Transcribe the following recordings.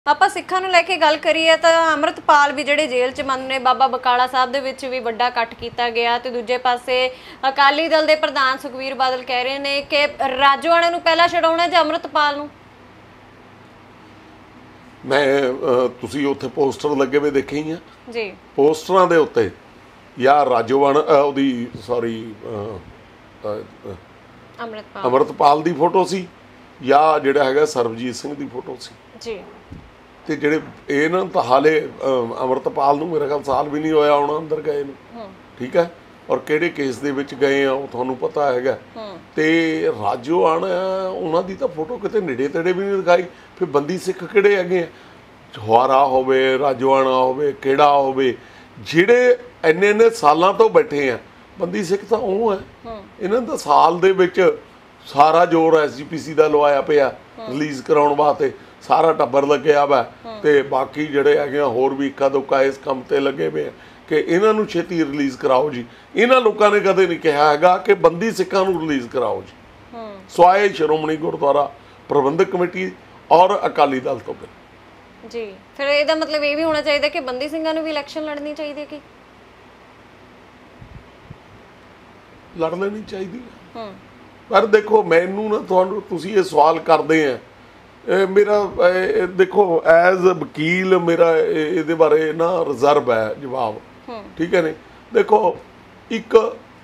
ਆਪਾਂ ਸਿੱਖਾਂ ਨੂੰ ਲੈ ਕੇ ਗੱਲ ਕਰੀਏ ਤਾਂ ਅੰਮ੍ਰਿਤਪਾਲ ਵੀ ਜਿਹੜੇ ਜੇਲ੍ਹ 'ਚ ਬੰਦ ਨੇ। ਬਾਬਾ ਬਕਾਲਾ ਸਾਹਿਬ ਦੇ ਵਿੱਚ ਵੀ ਵੱਡਾ ਇਕੱਠ ਕੀਤਾ ਗਿਆ ਤੇ ਦੂਜੇ ਪਾਸੇ ਅਕਾਲੀ ਦਲ ਦੇ ਪ੍ਰਧਾਨ ਸੁਖਬੀਰ ਬਾਦਲ ਕਹਿ ਰਹੇ ਨੇ ਕਿ ਰਾਜੋਆਣਾ ਨੂੰ ਪਹਿਲਾਂ ਛਡਾਉਣਾ ਜਾਂ ਅੰਮ੍ਰਿਤਪਾਲ ਨੂੰ। ਮੈਂ ਤੁਸੀਂ ਉੱਥੇ ਪੋਸਟਰ ਲੱਗੇ ਹੋਏ ਦੇਖੇ ਹੀ ਆ ਜੀ। ਪੋਸਟਰਾਂ ਦੇ ਉੱਤੇ ਜਾਂ ਰਾਜੋਆਣਾ ਉਹਦੀ ਸੌਰੀ ਅੰਮ੍ਰਿਤਪਾਲ ਦੀ ਫੋਟੋ ਸੀ ਜਾਂ ਜਿਹੜਾ ਹੈਗਾ ਸਰਬਜੀਤ ਸਿੰਘ ਦੀ ਫੋਟੋ ਸੀ ਜੀ। ਤੇ ਜਿਹੜੇ ਇਹਨਾਂ ਤਾਂ ਹਾਲੇ ਅੰਮ੍ਰਿਤਪਾਲ ਨੂੰ ਮੇਰਾ ਖਿਆਲ ਸਾਲ ਵੀ ਨਹੀਂ ਹੋਇਆ ਆਉਣਾ ਅੰਦਰ ਗਏ ਨੂੰ, ਠੀਕ ਹੈ, ਔਰ ਕਿਹੜੇ ਕੇਸ ਦੇ ਵਿੱਚ ਗਏ ਆ ਉਹ ਤੁਹਾਨੂੰ ਪਤਾ ਹੈਗਾ। ਤੇ ਰਾਜੋਆਣਾ ਉਹਨਾਂ ਦੀ ਤਾਂ ਫੋਟੋ ਕਿਤੇ ਨੇੜੇ ਤੇੜੇ ਵੀ ਨਹੀਂ ਦਿਖਾਈ। ਫਿਰ ਬੰਦੀ ਸਿੱਖ ਕਿਹੜੇ ਹੈਗੇ ਆ, ਜਵਾਹਰਾ ਹੋਵੇ, ਰਾਜੋਆਣਾ ਹੋਵੇ, ਕਿਹੜਾ ਹੋਵੇ, ਜਿਹੜੇ ਇੰਨੇ ਸਾਲਾਂ ਤੋਂ ਬੈਠੇ ਆ। ਬੰਦੀ ਸਿੱਖ ਤਾਂ ਉਹ ਹੈ, ਇਹਨਾਂ ਦਾ ਸਾਲ ਦੇ ਵਿੱਚ ਸਾਰਾ ਜ਼ੋਰ SGPC ਦਾ ਲਵਾਇਆ ਪਿਆ ਰਿਲੀਜ਼ ਕਰਾਉਣ ਵਾਸਤੇ, ਸਾਰਾ ਟੱਬਰ ਲੱਗਿਆ ਵਾ। ਤੇ ਬਾਕੀ ਜਿਹੜੇ ਹੈਗੇ ਹੋਰ ਵੀ ਇੱਕਾ ਦੁੱਕਾ ਇਸ ਕੰਮ ਤੇ ਲੱਗੇ ਪਏ ਆ ਕਿ ਇਹਨਾਂ ਨੂੰ ਛੇਤੀ ਰਿਲੀਜ਼ ਕਰਾਓ ਜੀ। ਇਹਨਾਂ ਲੋਕਾਂ ਨੇ ਕਦੇ ਨਹੀਂ ਕਿਹਾ ਹੈਗਾ ਕਿ ਬੰਦੀ ਸਿੱਖਾਂ ਨੂੰ ਰਿਲੀਜ਼ ਕਰਾਓ ਜੀ, ਸਵਾਏ ਸ਼੍ਰੋਮਣੀ ਗੁਰਦੁਆਰਾ ਪ੍ਰਬੰਧਕ ਕਮੇਟੀ ਔਰ ਅਕਾਲੀ ਦਲ ਤੋਂ ਜੀ। ਫਿਰ ਇਹਦਾ ਮਤਲਬ ਇਹ ਵੀ ਹੋਣਾ ਚਾਹੀਦਾ ਕਿ ਬੰਦੀ ਸਿੰਘਾਂ ਨੂੰ ਵੀ ਇਲੈਕਸ਼ਨ ਲੜਨੀ ਚਾਹੀਦੀ ਹੈ ਕਿ ਲੜ ਲੈਣੀ ਚਾਹੀਦੀ ਹੈ। ਪਰ ਦੇਖੋ ਮੈਨੂੰ ਨਾ ਤੁਹਾਨੂੰ ਤੁਸੀਂ ਇਹ ਸਵਾਲ ਕਰਦੇ ਆ, ਮੇਰਾ ਦੇਖੋ ਐਜ਼ ਵਕੀਲ ਮੇਰਾ ਇਹਦੇ ਬਾਰੇ ਨਾ ਰਿਜ਼ਰਵ ਹੈ ਜਵਾਬ, ਠੀਕ ਹੈ ਨੇ। ਦੇਖੋ ਇੱਕ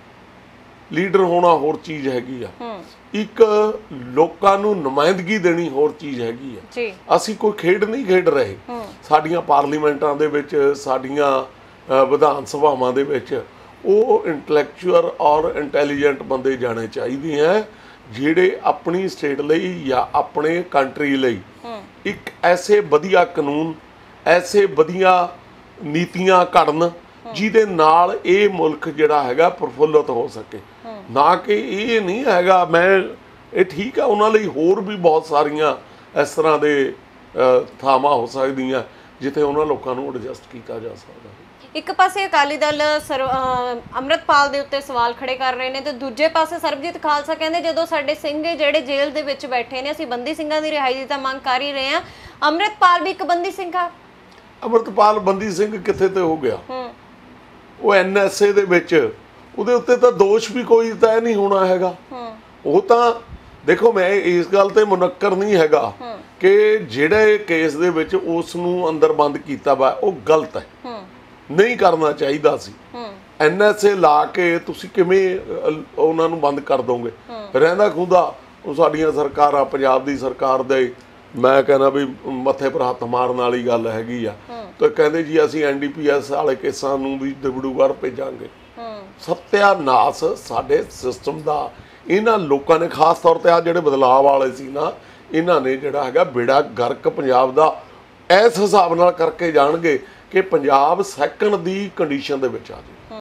ਲੀਡਰ ਹੋਣਾ ਹੋਰ ਚੀਜ਼ ਹੈਗੀ ਆ, ਇੱਕ ਲੋਕਾਂ ਨੂੰ ਨੁਮਾਇੰਦਗੀ ਦੇਣੀ ਹੋਰ ਚੀਜ਼ ਹੈਗੀ ਆ। ਅਸੀਂ ਕੋਈ ਖੇਡ ਨਹੀਂ ਖੇਡ ਰਹੇ। ਸਾਡੀਆਂ ਪਾਰਲੀਮੈਂਟਾਂ ਦੇ ਵਿੱਚ, ਸਾਡੀਆਂ ਵਿਧਾਨ ਸਭਾਵਾਂ ਦੇ ਵਿੱਚ ਉਹ ਇੰਟੈਲੈਕਚੁਅਲ ਔਰ ਇੰਟੈਲੀਜੈਂਟ ਬੰਦੇ ਜਾਣੇ ਚਾਹੀਦੇ ਆ ਜਿਹੜੇ ਆਪਣੀ ਸਟੇਟ ਲਈ ਜਾਂ ਆਪਣੇ ਕੰਟਰੀ ਲਈ ਇੱਕ ਐਸੇ ਵਧੀਆ ਕਾਨੂੰਨ, ਐਸੇ ਵਧੀਆ ਨੀਤੀਆਂ ਘੜਨ ਜਿਹਦੇ ਨਾਲ ਇਹ ਮੁਲਕ ਜਿਹੜਾ ਹੈਗਾ ਪ੍ਰਫੁੱਲਤ ਹੋ ਸਕੇ। ਨਾ ਕਿ ਇਹ ਨਹੀਂ ਹੈਗਾ ਮੈਂ ਇਹ ਠੀਕ ਆ, ਉਹਨਾਂ ਲਈ ਹੋਰ ਵੀ ਬਹੁਤ ਸਾਰੀਆਂ ਇਸ ਤਰ੍ਹਾਂ ਦੇ ਥਾਵਾਂ ਹੋ ਸਕਦੀਆਂ ਜਿੱਥੇ ਉਹਨਾਂ ਲੋਕਾਂ ਨੂੰ ਐਡਜਸਟ ਕੀਤਾ ਜਾ ਸਕਦਾ। ਇੱਕ ਪਾਸੇ ਅਕਾਲੀ ਦਲ ਅੰਮ੍ਰਿਤਪਾਲ ਦੇ ਉੱਤੇ ਸਵਾਲ ਖੜੇ ਕਰ ਰਹੇ ਨੇ ਤੇ ਦੂਜੇ ਪਾਸੇ ਸਰਬਜੀਤ ਖਾਲਸਾ ਕਹਿੰਦੇ ਜਦੋਂ ਸਾਡੇ ਸਿੰਘ ਜਿਹੜੇ ਜੇਲ੍ਹ ਦੇ ਵਿੱਚ ਬੈਠੇ ਨੇ ਅਸੀਂ ਬੰਦੀ ਸਿੰਘਾਂ ਦੀ ਰਿਹਾਈ ਦੀ ਤਾਂ ਮੰਗ ਕਰ ਹੀ ਰਹੇ ਹਾਂ, ਅੰਮ੍ਰਿਤਪਾਲ ਵੀ ਇੱਕ ਬੰਦੀ ਸਿੰਘ ਆ। ਅੰਮ੍ਰਿਤਪਾਲ ਬੰਦੀ ਸਿੰਘ ਕਿੱਥੇ ਤੇ ਹੋ ਗਿਆ? ਉਹ NSA ਦੇ ਵਿੱਚ ਉਹਦੇ ਉੱਤੇ ਤਾਂ ਦੋਸ਼ ਵੀ ਕੋਈ ਤੈਅ ਨਹੀਂ ਹੋਣਾ ਹੈਗਾ। ਉਹ ਤਾਂ ਦੇਖੋ ਮੈਂ ਇਸ ਗੱਲ ਤੇ ਮੁਨੱਕਰ ਨਹੀਂ ਹੈਗਾ ਕਿ ਜਿਹੜੇ ਕੇਸ ਦੇ ਵਿੱਚ ਉਸ ਨੂੰ ਅੰਦਰ ਬੰਦ ਕੀਤਾ ਵਾ ਉਹ ਗਲਤ ਹੈ, ਨਹੀਂ ਕਰਨਾ ਚਾਹੀਦਾ ਸੀ। NSA ਲਾ ਕੇ ਤੁਸੀਂ ਕਿਵੇਂ ਉਹਨਾਂ ਨੂੰ ਬੰਦ ਕਰ ਦੋਗੇ? ਰਹਿੰਦਾ ਖੁੰਦਾ ਉਹ ਸਾਡੀਆਂ ਸਰਕਾਰਾਂ, ਪੰਜਾਬ ਦੀ ਸਰਕਾਰ ਦੇ ਮੈਂ ਕਹਿੰਦਾ ਵੀ ਮੱਥੇ ਪਰ ਹੱਥ ਮਾਰਨ ਵਾਲੀ ਗੱਲ ਹੈਗੀ ਆ। ਤੇ ਕਹਿੰਦੇ ਜੀ ਅਸੀਂ NDPS ਵਾਲੇ ਕੇਸਾਂ ਨੂੰ ਵੀ ਦਿਬੜੂਗੜ੍ਹ ਭੇਜਾਂਗੇ। ਸੱਤਿਆਨਾਸ ਸਾਡੇ ਸਿਸਟਮ ਦਾ ਇਹਨਾਂ ਲੋਕਾਂ ਨੇ, ਖਾਸ ਤੌਰ ਤੇ ਆ ਜਿਹੜੇ ਬਦਲਾਅ ਵਾਲੇ ਸੀ ਨਾ, ਇਹਨਾਂ ਨੇ ਜਿਹੜਾ ਹੈਗਾ ਬੇੜਾ ਗਰਕ ਪੰਜਾਬ ਦਾ ਇਸ ਹਿਸਾਬ ਨਾਲ ਕਰਕੇ ਜਾਣਗੇ ਕਿ ਪੰਜਾਬ ਸੈਕੰਡ ਦੀ ਕੰਡੀਸ਼ਨ ਦੇ ਵਿੱਚ ਆ ਜਾਵੇ।